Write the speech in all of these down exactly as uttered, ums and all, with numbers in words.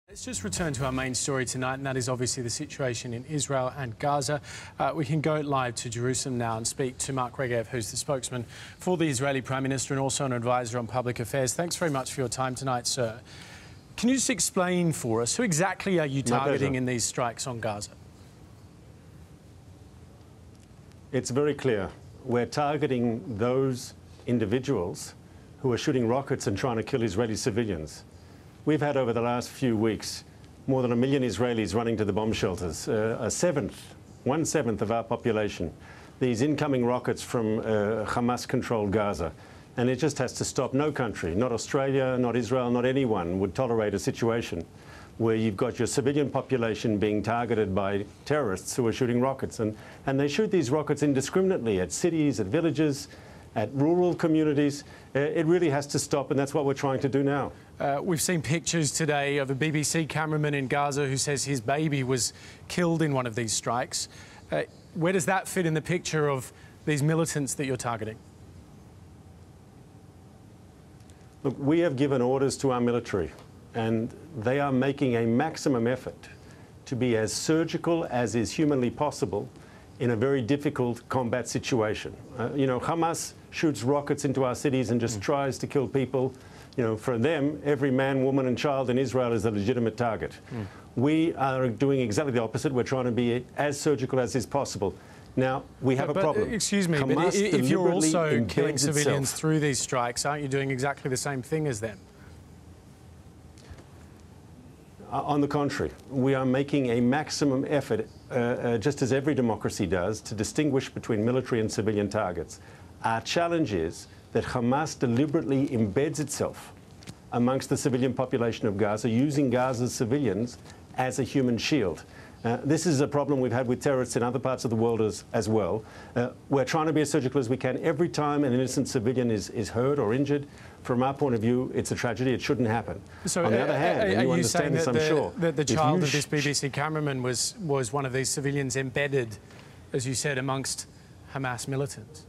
Let's just return to our main story tonight, and that is obviously the situation in Israel and Gaza. Uh, we can go live to Jerusalem now and speak to Mark Regev, who's the spokesman for the Israeli Prime Minister and also an advisor on public affairs. Thanks very much for your time tonight, sir. Can you just explain for us, who exactly are you targeting in these strikes on Gaza? It's very clear. We're targeting those individuals who are shooting rockets and trying to kill Israeli civilians. We've had over the last few weeks more than a million Israelis running to the bomb shelters, uh, a seventh, one seventh of our population. These incoming rockets from uh, Hamas-controlled Gaza. And it just has to stop. No country, not Australia, not Israel, not anyone would tolerate a situation where you've got your civilian population being targeted by terrorists who are shooting rockets. And, and they shoot these rockets indiscriminately at cities, at villages, at rural communities. Uh, it really has to stop, and that's what we're trying to do now. Uh, we've seen pictures today of a B B C cameraman in Gaza who says his baby was killed in one of these strikes. Uh, where does that fit in the picture of these militants that you're targeting? Look, we have given orders to our military, and they are making a maximum effort to be as surgical as is humanly possible in a very difficult combat situation. Uh, you know, Hamas shoots rockets into our cities and just mm. tries to kill people. You know, for them, every man, woman and child in Israel is a legitimate target. Mm. We are doing exactly the opposite. We're trying to be as surgical as is possible. Now, we have but, a problem. But, excuse me, Hamas but if you're also killing civilians itself. through these strikes, aren't you doing exactly the same thing as them? Uh, on the contrary, we are making a maximum effort, uh, uh, just as every democracy does, to distinguish between military and civilian targets. Our challenge is that Hamas deliberately embeds itself amongst the civilian population of Gaza, using Gaza's civilians as a human shield. Uh, this is a problem we've had with terrorists in other parts of the world as, as well. Uh, we're trying to be as surgical as we can. Every time an innocent civilian is, is hurt or injured, from our point of view, it's a tragedy. It shouldn't happen. So on the uh, other hand, are, and are you you understand this, that I'm the, sure. that the child of this sh B B C cameraman was, was one of these civilians embedded, as you said, amongst Hamas militants?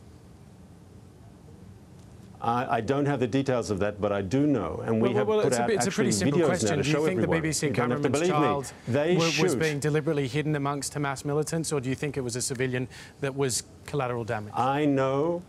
I, I don't have the details of that, but I do know, and we well, have well, put it's out a, it's a pretty simple videos question. now to do you show think everyone. the B B C You don't have to cameraman's believe child me. They was shoot. being deliberately hidden amongst Hamas militants, or do you think it was a civilian that was collateral damage? I know,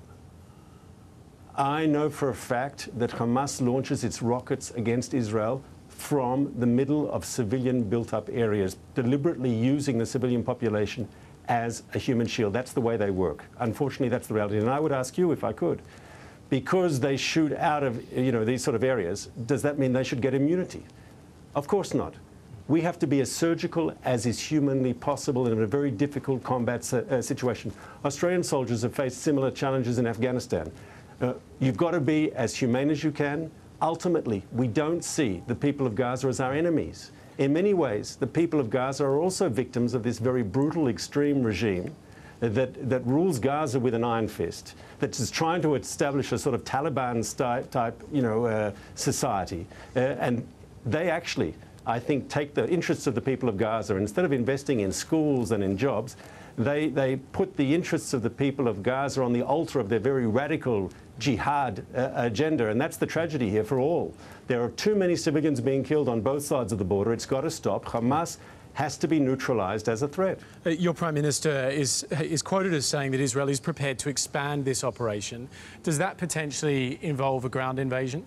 I know for a fact that Hamas launches its rockets against Israel from the middle of civilian built-up areas, deliberately using the civilian population as a human shield. That's the way they work. Unfortunately, that's the reality. And I would ask you, if I could, because they shoot out of, you know, these sort of areas, does that mean they should get immunity? Of course not. We have to be as surgical as is humanly possible in a very difficult combat uh, situation. Australian soldiers have faced similar challenges in Afghanistan. Uh, you've got to be as humane as you can. Ultimately, we don't see the people of Gaza as our enemies. In many ways, the people of Gaza are also victims of this very brutal, extreme regime that, that rules Gaza with an iron fist, that is trying to establish a sort of Taliban-type, you know, uh, society. Uh, and they actually, I think, take the interests of the people of Gaza. Instead of investing in schools and in jobs, they, they put the interests of the people of Gaza on the altar of their very radical jihad uh, agenda. And that's the tragedy here for all. There are too many civilians being killed on both sides of the border. It's got to stop. Hamas has to be neutralised as a threat. Uh, your Prime Minister is, is quoted as saying that Israel is prepared to expand this operation. Does that potentially involve a ground invasion?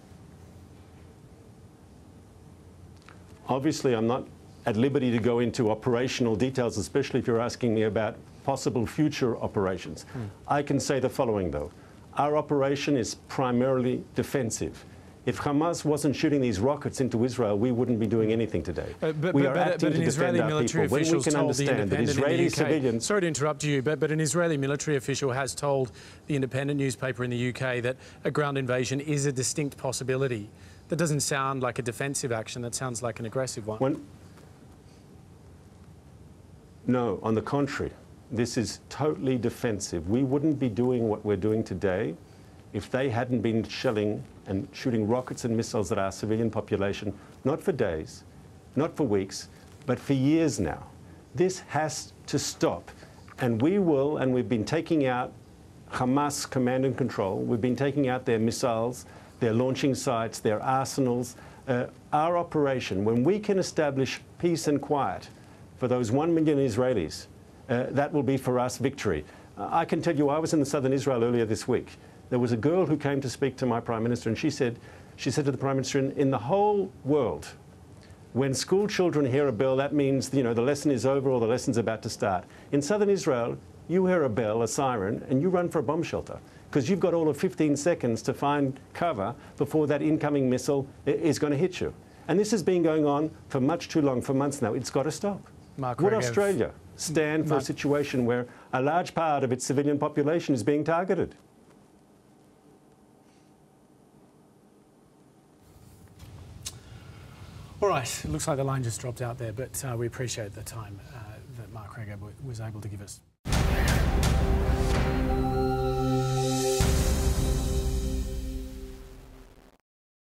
Obviously, I'm not at liberty to go into operational details, especially if you're asking me about possible future operations. Hmm. I can say the following, though. Our operation is primarily defensive. If Hamas wasn't shooting these rockets into Israel, we wouldn't be doing anything today. Uh, but, we but, are but, acting but an to Israeli defend our military people. When we can told understand the that Israeli in the U K, civilians... Sorry to interrupt you, but, but an Israeli military official has told the Independent newspaper in the U K that a ground invasion is a distinct possibility. That doesn't sound like a defensive action. That sounds like an aggressive one. When, no, on the contrary. This is totally defensive. We wouldn't be doing what we're doing today if they hadn't been shelling and shooting rockets and missiles at our civilian population, not for days, not for weeks, but for years now. This has to stop. And we will, and we've been taking out Hamas command and control. We've been taking out their missiles, their launching sites, their arsenals, uh, our operation, when we can establish peace and quiet for those one million Israelis, uh, that will be for us victory. Uh, I can tell you, I was in the southern Israel earlier this week. There was a girl who came to speak to my Prime Minister, and she said, she said to the Prime Minister, in, in the whole world, when school children hear a bell, that means, you know, the lesson is over or the lesson's about to start. In southern Israel, you hear a bell, a siren, and you run for a bomb shelter because you've got all of fifteen seconds to find cover before that incoming missile is going to hit you. And this has been going on for much too long, for months now. It's got to stop. Mark Would Regev. Australia stand for Mark. a situation where a large part of its civilian population is being targeted? All right, it looks like the line just dropped out there, but uh, we appreciate the time uh, that Mark Regev was able to give us.